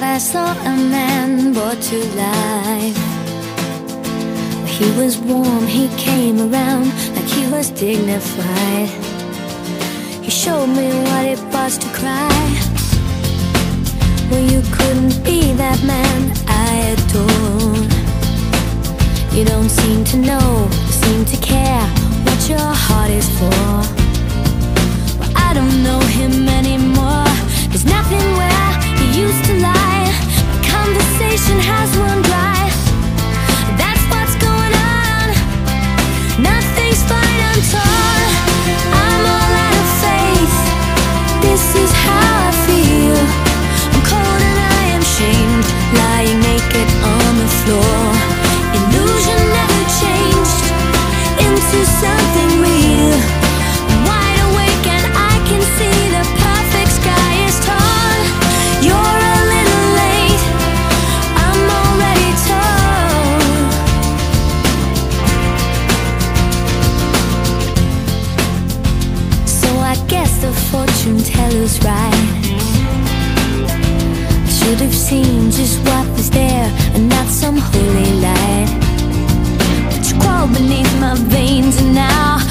thought I saw a man brought to life. He was warm, he came around like he was dignified. He showed me what it was to cry. Well, you couldn't be that man I adored. You don't seem to know, seem to care what your heart is for. Well, I don't know him anymore. There's nothing where he used to lie. My conversation has run dry. That's what's going on. Nothing's fine, I'm torn. I'm all out of faith. This is how I feel. I'm cold and I am shamed, lying naked on the floor. Illusion never changed into something real. I'm wide awake and I can see the perfect sky is torn. You're a little late, I'm already torn. So I guess the fortune teller's right. I should have seen just what was there and not some holy light. But you crawled beneath my veins and now